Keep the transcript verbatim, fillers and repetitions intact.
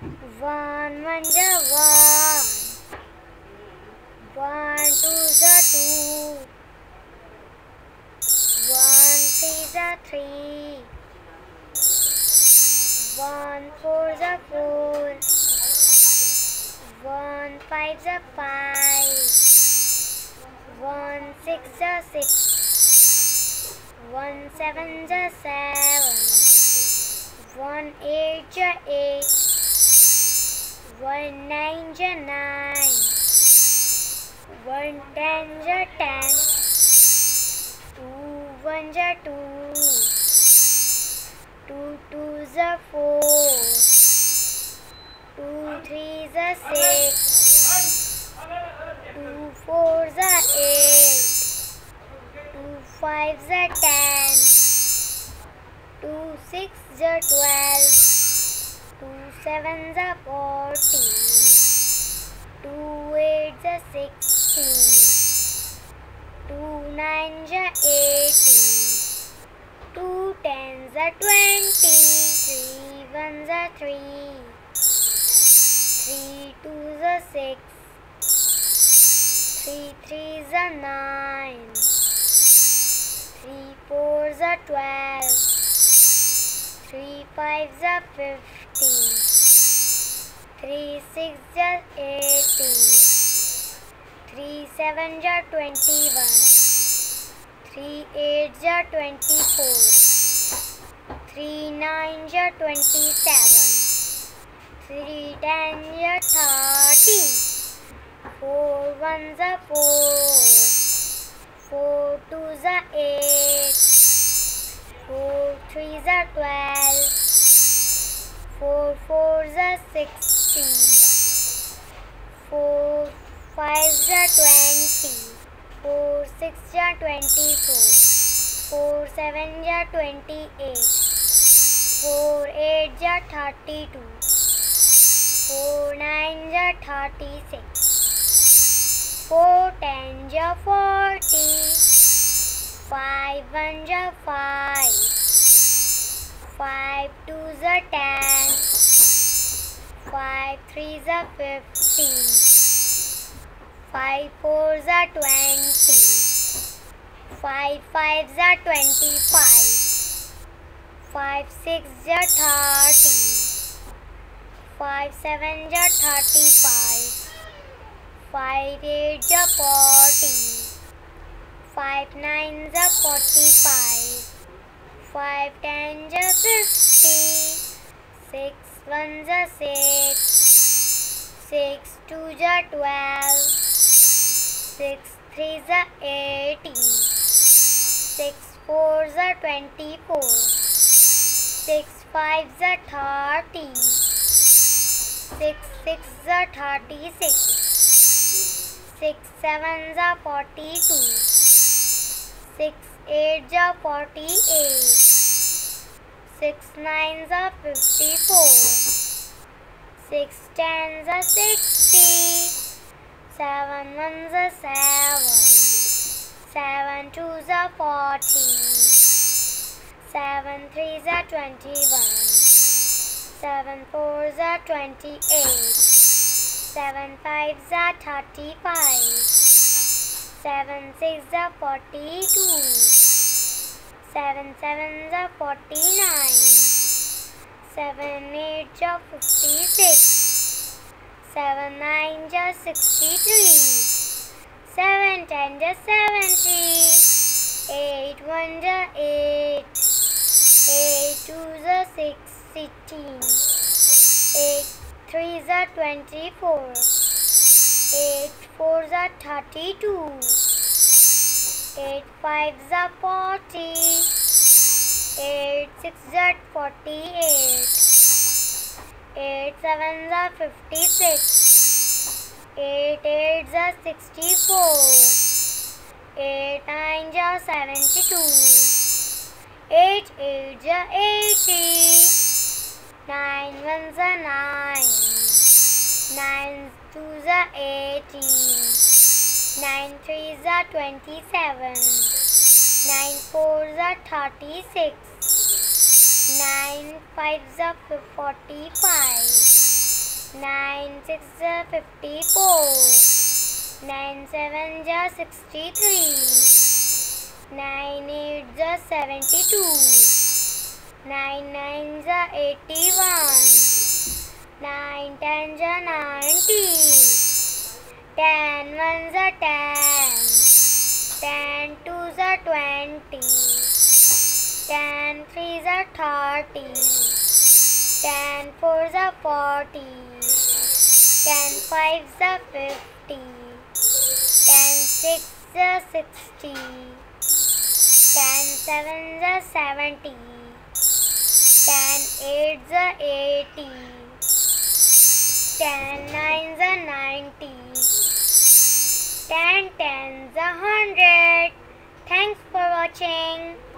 One one's a one. One two's a two. One three's a three. One four's a four. One five's a five. One six's a six. One seven's a seven. One eight's a eight. One nine's a nine. One ten's a ten. Two one's a two. Two two's a four. Two three's a six. Two four's a eight. Two five's a ten. Two six's a twelve. Two seven's a fourteen. Two eight's a sixteen. Two nine's a eighteen. Two tens a twenty. Three ones a three. Three two's a six. Three three's a nine. Three four's a twelve. Three five's a fifteen. Three six's a eighteen. Three seven's a twenty-one. Three eight's a twenty-four. Three nine's a twenty-seven. Three ten's a thirty. Four one's a four. Four two's a eight. Four three's a twelve. Four four's a sixteen. Four five's a twenty. Four six's a twenty-four. Four seven's a twenty-eight. Four eight's a thirty-two. Four nine's a thirty-six. Four ten's a forty. Five one's a five. Five two's a ten. Five three's a fifteen. Five four's a twenty. Five five's a twenty-five. Five six's a thirty. Five seven's a thirty-five. Five eight's a forty. Five nine's a forty-five. Five ten's a fifty. Six one's a six. Six two's a twelve. Six three's a eighteen. Six four's a twenty-four. Six five's a thirty. Six six's a thirty-six. Six seven's a forty-two. Six eight's a forty-eight. Six nine's a fifty-four. Six ten's a sixty. Seven one's a seven. Seven two's a forty. Seven three's a twenty-one. Seven four's a twenty-eight. Seven five's a thirty-five. Seven six's a forty-two. Seven seven's a forty-nine. Seven eight's a fifty-six. Seven nine's a sixty-three. Seven ten's a seventy. Eight one's a eight. Eight two's a sixteen. Eight three's a twenty-four. Eight four's a thirty-two. Eight five's a forty. Eight six's a forty-eight. Eight seven's a fifty-six. Eight eight's a sixty-four. Eight nine's a seventy-two. Eight eight's a eighty. Nine one's a nine. Nine two's a eighteen. Nine three's a twenty-seven. Nine four's a thirty-six. Nine five's a forty-five. Nine six is fifty-four. Nine seven is sixty-three. Nine eight is seventy-two. Nine nine is eighty-one. Nine ten is ninety. Ten one is ten. Ten two is twenty. Ten three is thirty. Ten four is forty. Ten five is fifty. Ten six is sixty. Ten seven is seventy. Ten eight is eighty. Ten nine is ninety. Ten ten is hundred. Thanks for watching.